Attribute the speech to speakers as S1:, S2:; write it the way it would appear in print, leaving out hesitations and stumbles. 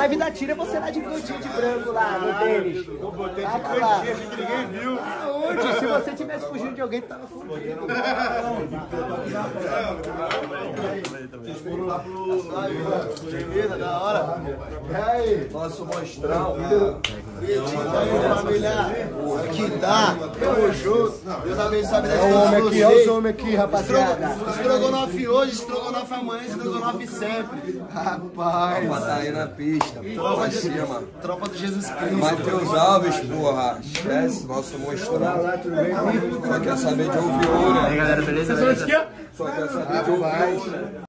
S1: live da Tira, você lá de cantinho de branco lá, no tênis.
S2: Eu botei de cantinho, achei que ninguém viu.
S1: Aonde? Se você tivesse fugindo de alguém, tu tava fugindo.
S2: Vocês foram lá pro... Beleza, da hora.
S3: E aí? Nosso monstrão.
S2: Acredita aí, família. Aqui tá, tamo junto. Deus abençoe a vida de
S1: Olha o
S2: todos
S1: homem aqui,
S2: vocês.
S1: olha os homens aqui, rapaziada.
S2: Estrogonofe hoje, estrogonofe amanhã, estrogonofe sempre.
S1: Rapaz.
S3: Tá aí na pista. Lá em cima.
S2: Tropa do Jesus Cristo.
S3: Matheus Alves, porra. Esquece, nosso monstrão. Só quer saber de ouvir, né?
S1: E aí, galera, beleza?
S3: Só quer saber de ouvir.